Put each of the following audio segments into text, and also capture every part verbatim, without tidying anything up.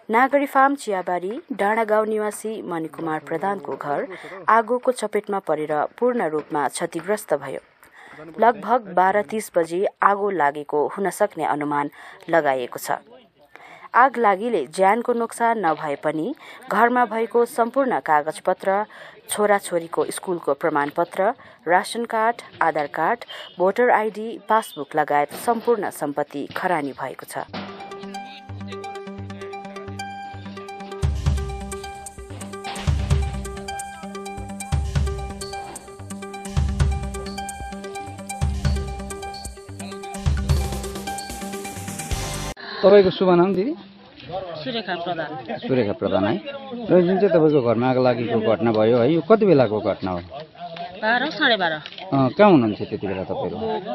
नागरी फार्म चियाबारी डाँडागाउँ निवासी मणिकुमार प्रधानको घर आगोको चपेटमा परेर पूर्ण रूपमा क्षतिग्रस्त भयो। लगभग बाह्र तीस बजे आगो लागेको हुन सक्ने अनुमान लगाइएको छ। आग लागिले ज्यानको नोक्सान नभए पनि घरमा भएको सम्पूर्ण कागजपत्र, छोराछोरीको स्कुलको प्रमाणपत्र, ration card, Aadhaar card, voter ID, passbook लगायत सम्पूर्ण सम्पत्ति खरानी भएको छ। तपाईको शुभ नाम दिदी? सुरेखा प्रधान। सुरेखा प्रधान है। र जुन चाहिँ तपाईँको घरमा आग लागेको घटना भयो है, यो कति बेलाको घटना हो? बाह्र साढे बाह्र। कहाँ हुनुहुन्छ त्यति बेला तपाईँहरू?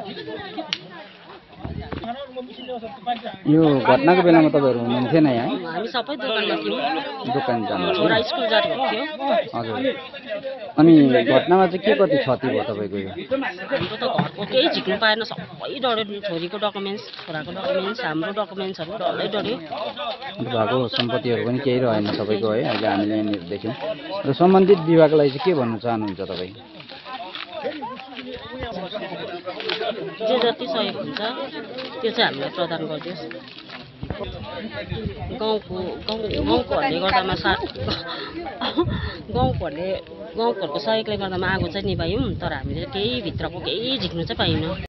यो घटनाको बेलामा तपाईँहरू हुनुहुन्थेन है? हामी सबै दोकानमा थियौँ। दोकान जानु छोरा स्कुल जानु थियो। हजुर। अनि घटनामा चाहिँ के कति क्षति भयो तपाईँको? यो हाम्रो त घरको केही झिक्नु पाएन, सबै डढ्यो। छोरीको डकुमेन्ट्स, छोराको डकुमेन्ट्स, हाम्रो डकुमेन्ट्सहरू डल्लै डढ्यो। भएको सम्पत्तिहरू पनि केही रहेन तपाईँको है, अहिले हामीले यहाँनिर देख्यौँ। र सम्बन्धित विभागलाई चाहिँ के भन्न चाहनुहुन्छ तपाईँ? जे जति सहयोग हुन्छ त्यो चाहिँ हामीलाई प्रदान गरिदियोस्। गाउँको गाउँ गाउँकोहरूले गर्दामा सा गाउँकोहरूले गाउँकोहरूको सहयोगले गर्दामा आगो चाहिँ निभायौँ, तर हामीले केही भित्रको केही झिक्नु चाहिँ पाइनँ।